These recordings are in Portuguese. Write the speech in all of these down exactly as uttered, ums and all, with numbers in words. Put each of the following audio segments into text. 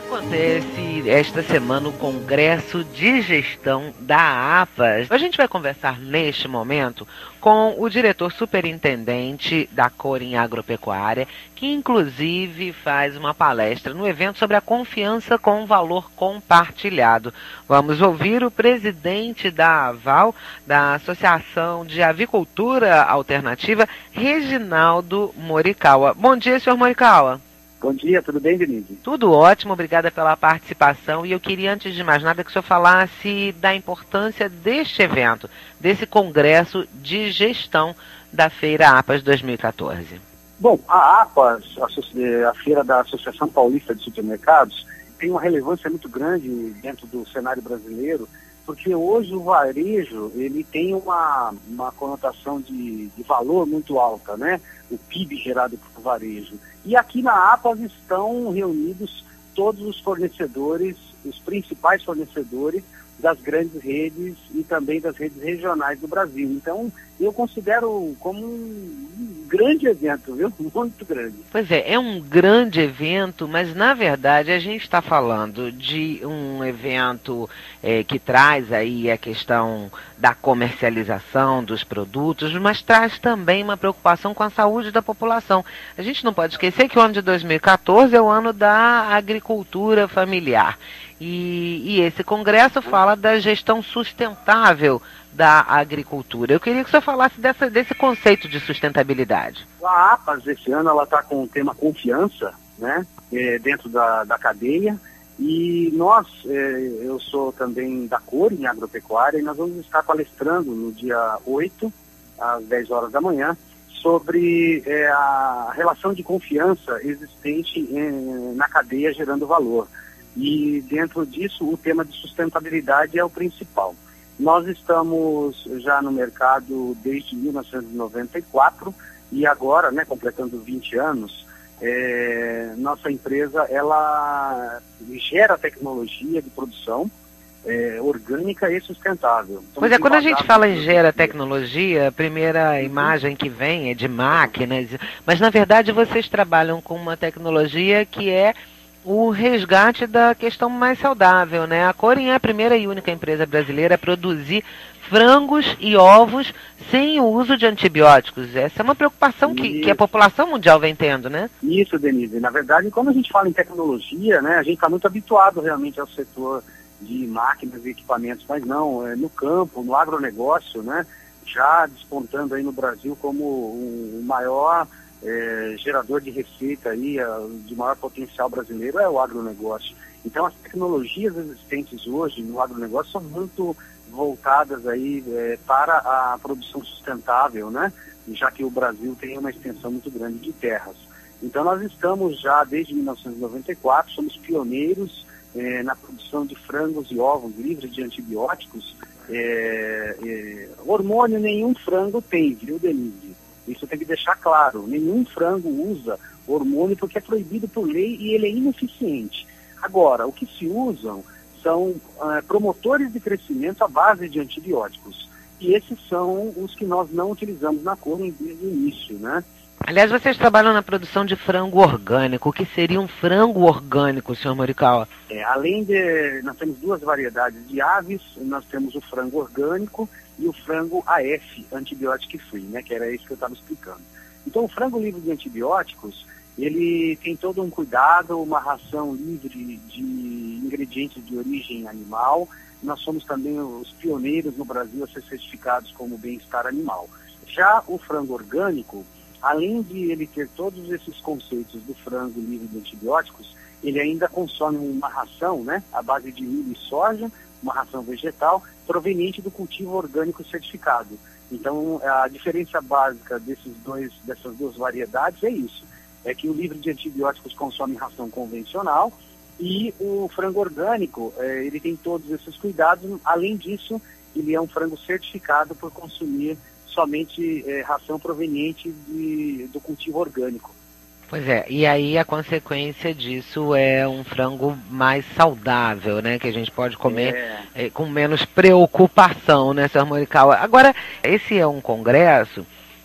Acontece esta semana o Congresso de Gestão da APAS. A gente vai conversar neste momento com o diretor superintendente da Corim Agropecuária, que inclusive faz uma palestra no evento sobre a confiança com valor compartilhado. Vamos ouvir o presidente da AVAL, da Associação de Avicultura Alternativa, Reginaldo Morikawa. Bom dia, senhor Morikawa. Bom dia, tudo bem, Denise? Tudo ótimo, obrigada pela participação. E eu queria, antes de mais nada, que o senhor falasse da importância deste evento, desse Congresso de Gestão da Feira APAS dois mil e quatorze. Bom, a APAS, a Feira da Associação Paulista de Supermercados, tem uma relevância muito grande dentro do cenário brasileiro, porque hoje o varejo ele tem uma, uma conotação de, de valor muito alta, né? O P I B gerado por varejo. E aqui na APAS estão reunidos todos os fornecedores, os principais fornecedores das grandes redes e também das redes regionais do Brasil. Então, eu considero como um grande evento, viu? Muito grande. Pois é, é um grande evento, mas na verdade a gente está falando de um evento é, que traz aí a questão da comercialização dos produtos, mas traz também uma preocupação com a saúde da população. A gente não pode esquecer que o ano de dois mil e quatorze é o ano da agricultura familiar. E, e esse congresso fala da gestão sustentável da agricultura. Eu queria que o senhor falasse dessa, desse conceito de sustentabilidade. A APAS, esse ano, ela está com o tema confiança, né, é, dentro da, da cadeia. E nós, é, eu sou também da Corim Agropecuária, e nós vamos estar palestrando no dia oito, às dez horas da manhã, sobre é, a relação de confiança existente em, na cadeia gerando valor. E dentro disso o tema de sustentabilidade é o principal. Nós estamos já no mercado desde mil novecentos e noventa e quatro e agora, né, completando vinte anos, é, nossa empresa ela gera tecnologia de produção é, orgânica e sustentável. Então, pois é, quando a gente fala em gera tecnologia, a primeira uhum. imagem que vem é de máquinas, mas na verdade vocês trabalham com uma tecnologia que é o resgate da questão mais saudável, né? A Corim é a primeira e única empresa brasileira a produzir frangos e ovos sem o uso de antibióticos. Essa é uma preocupação que, que a população mundial vem tendo, né? Isso, Denise. Na verdade, quando a gente fala em tecnologia, né, a gente está muito habituado realmente ao setor de máquinas e equipamentos, mas não, é no campo, no agronegócio, né, já despontando aí no Brasil como o maior É, gerador de receita aí, de maior potencial brasileiro é o agronegócio. Então as tecnologias existentes hoje no agronegócio são muito voltadas aí é, para a produção sustentável, né? Já que o Brasil tem uma extensão muito grande de terras. Então nós estamos já desde mil novecentos e noventa e quatro, somos pioneiros é, na produção de frangos e ovos livres de antibióticos. É, é, hormônio nenhum frango tem, viu, Denise? Isso tem que deixar claro. Nenhum frango usa hormônio porque é proibido por lei e ele é ineficiente. Agora, o que se usam são uh, promotores de crescimento à base de antibióticos. E esses são os que nós não utilizamos na Corim desde o início, né? Aliás, vocês trabalham na produção de frango orgânico. O que seria um frango orgânico, senhor Morikawa? É, além de... Nós temos duas variedades de aves. Nós temos o frango orgânico e o frango A F, antibiótico free, né? Que era isso que eu estava explicando. Então, o frango livre de antibióticos, ele tem todo um cuidado, uma ração livre de ingredientes de origem animal. Nós somos também os pioneiros no Brasil a ser certificados como bem-estar animal. Já o frango orgânico, além de ele ter todos esses conceitos do frango livre de antibióticos, ele ainda consome uma ração, né, à base de milho e soja, uma ração vegetal, proveniente do cultivo orgânico certificado. Então, a diferença básica desses dois, dessas duas variedades é isso, é que o livre de antibióticos consome ração convencional e o frango orgânico, é, ele tem todos esses cuidados. Além disso, ele é um frango certificado por consumir somente é, ração proveniente de, do cultivo orgânico. Pois é, e aí a consequência disso é um frango mais saudável, né? Que a gente pode comer é. É, com menos preocupação, né, senhor Morikawa? Agora, esse é um congresso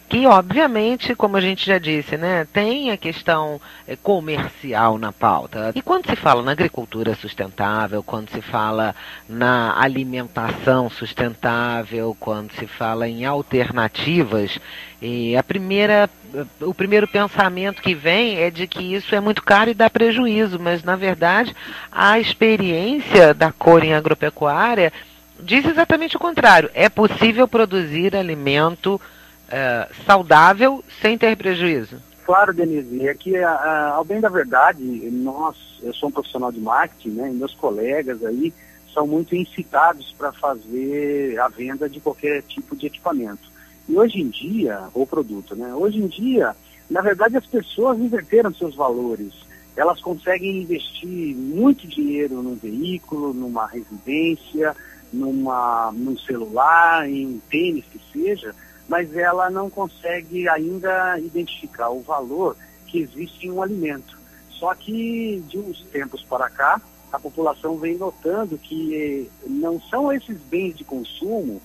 que obviamente, como a gente já disse, né, tem a questão é, comercial na pauta. E quando se fala na agricultura sustentável, quando se fala na alimentação sustentável, quando se fala em alternativas, e a primeira, o primeiro pensamento que vem é de que isso é muito caro e dá prejuízo, mas na verdade a experiência da Corim Agropecuária diz exatamente o contrário. É possível produzir alimento Uh, saudável sem ter prejuízo? Claro, Denise, é que a, a, ao bem da verdade, nós, eu sou um profissional de marketing, né, e meus colegas aí são muito incitados para fazer a venda de qualquer tipo de equipamento. E hoje em dia, ou produto, né, hoje em dia, na verdade as pessoas inverteram seus valores. Elas conseguem investir muito dinheiro num veículo, numa residência, numa, num celular, em tênis que seja, mas ela não consegue ainda identificar o valor que existe em um alimento. Só que, de uns tempos para cá, a população vem notando que não são esses bens de consumo,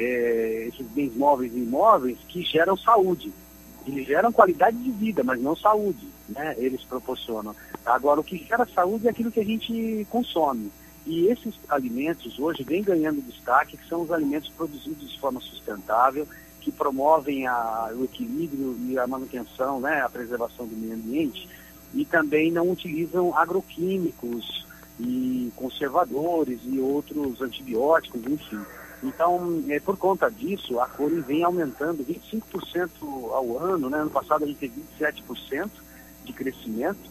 é, esses bens móveis e imóveis, que geram saúde. Eles geram qualidade de vida, mas não saúde, né? Eles proporcionam. Agora, o que gera saúde é aquilo que a gente consome. E esses alimentos hoje vêm ganhando destaque, que são os alimentos produzidos de forma sustentável, que promovem a, o equilíbrio e a manutenção, né, a preservação do meio ambiente, e também não utilizam agroquímicos e conservadores e outros antibióticos, enfim. Então, é, por conta disso, a Corim vem aumentando vinte e cinco por cento ao ano, né? Ano passado a gente teve vinte e sete por cento de crescimento.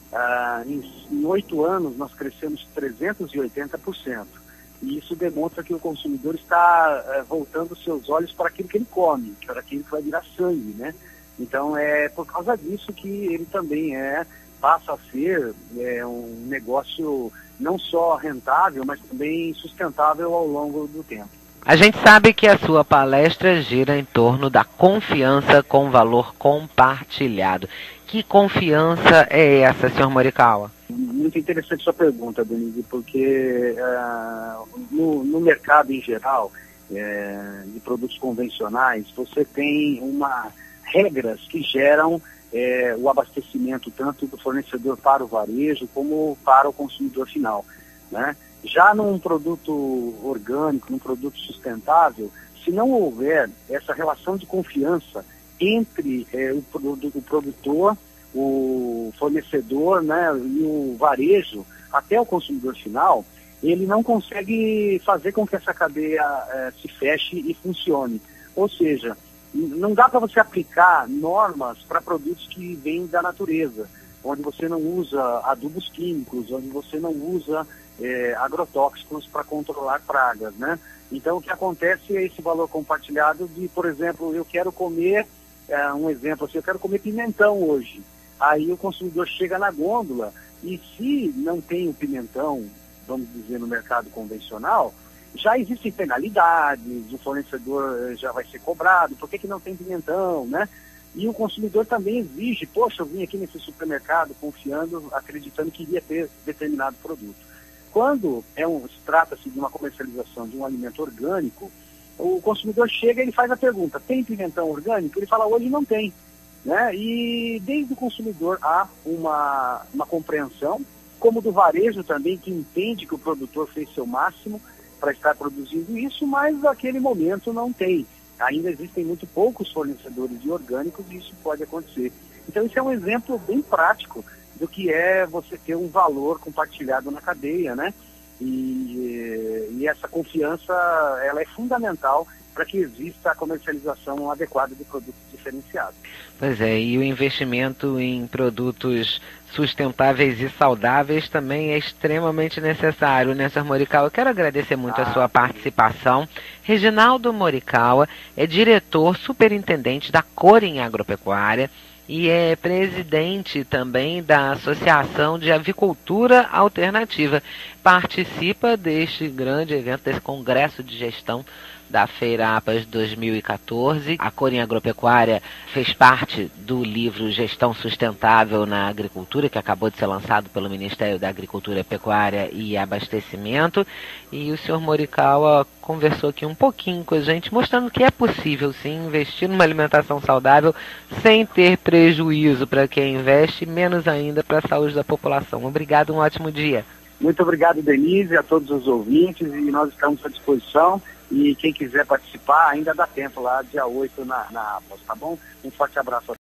Ah, em oito anos nós crescemos trezentos e oitenta por cento. E isso demonstra que o consumidor está é, voltando seus olhos para aquilo que ele come, para aquilo que vai virar sangue, né? Então é por causa disso que ele também é, passa a ser é, um negócio não só rentável, mas também sustentável ao longo do tempo. A gente sabe que a sua palestra gira em torno da confiança com valor compartilhado. Que confiança é essa, senhor Morikawa? Muito interessante sua pergunta, Denise, porque uh, no, no mercado em geral, uh, de produtos convencionais, você tem uma, regras que geram uh, o abastecimento tanto do fornecedor para o varejo como para o consumidor final, né? Já num produto orgânico, num produto sustentável, se não houver essa relação de confiança entre uh, o, produ- o produtor, o fornecedor, né, e o varejo, até o consumidor final, ele não consegue fazer com que essa cadeia eh, se feche e funcione. Ou seja, não dá para você aplicar normas para produtos que vêm da natureza, onde você não usa adubos químicos, onde você não usa eh, agrotóxicos para controlar pragas, né? Então, o que acontece é esse valor compartilhado de, por exemplo, eu quero comer, eh, um exemplo assim, eu quero comer pimentão hoje. Aí o consumidor chega na gôndola e se não tem o pimentão, vamos dizer, no mercado convencional, já existem penalidades, o fornecedor já vai ser cobrado, por que que não tem pimentão, né? E o consumidor também exige, poxa, eu vim aqui nesse supermercado confiando, acreditando que iria ter determinado produto. Quando é um, se trata-se de uma comercialização de um alimento orgânico, o consumidor chega e ele faz a pergunta, tem pimentão orgânico? Ele fala, hoje não tem. Né? E desde o consumidor há uma, uma compreensão, como do varejo também, que entende que o produtor fez seu máximo para estar produzindo isso, mas naquele momento não tem. Ainda existem muito poucos fornecedores de orgânicos e isso pode acontecer. Então isso é um exemplo bem prático do que é você ter um valor compartilhado na cadeia, né? E, e essa confiança, ela é fundamental para que exista a comercialização adequada de produtos diferenciados. Pois é, e o investimento em produtos sustentáveis e saudáveis também é extremamente necessário, né, senhor Morikawa? Eu quero agradecer muito ah, a sua participação. Reginaldo Morikawa é diretor superintendente da Corim Agropecuária e é presidente também da Associação de Avicultura Alternativa. Participa deste grande evento, desse congresso de gestão da Feira APAS dois mil e quatorze. A Cor em Agropecuária fez parte do livro Gestão Sustentável na Agricultura, que acabou de ser lançado pelo Ministério da Agricultura, Pecuária e Abastecimento. E o senhor Morikawa conversou aqui um pouquinho com a gente, mostrando que é possível sim investir numa alimentação saudável sem ter prejuízo para quem investe, menos ainda para a saúde da população. Obrigado, um ótimo dia. Muito obrigado, Denise, a todos os ouvintes, e nós estamos à disposição. E quem quiser participar, ainda dá tempo lá, dia oito na, na APAS, tá bom? Um forte abraço a todos.